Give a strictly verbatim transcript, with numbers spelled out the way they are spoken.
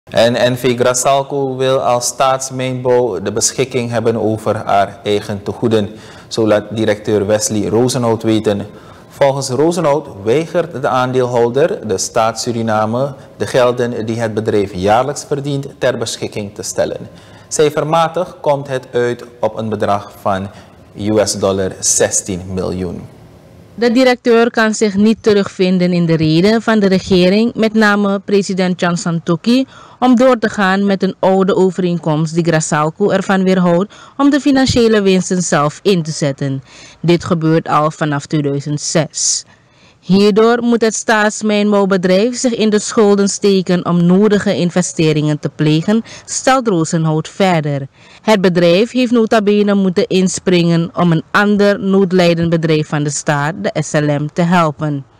En N V Grasalco wil als staatsmijnbouw de beschikking hebben over haar eigen tegoeden, zo laat directeur Wesley Rozenhout weten. Volgens Rozenhout weigert de aandeelhouder, de staat Suriname, de gelden die het bedrijf jaarlijks verdient ter beschikking te stellen. Cijfermatig komt het uit op een bedrag van U S dollar zestien miljoen. De directeur kan zich niet terugvinden in de reden van de regering, met name president Chan Santokhi, om door te gaan met een oude overeenkomst die Grasalco ervan weerhoudt om de financiële winsten zelf in te zetten. Dit gebeurt al vanaf tweeduizend zes. Hierdoor moet het staatsmijnbouwbedrijf zich in de schulden steken om nodige investeringen te plegen, stelt Rozenhout verder. Het bedrijf heeft nota bene moeten inspringen om een ander noodlijdend bedrijf van de staat, de S L M, te helpen.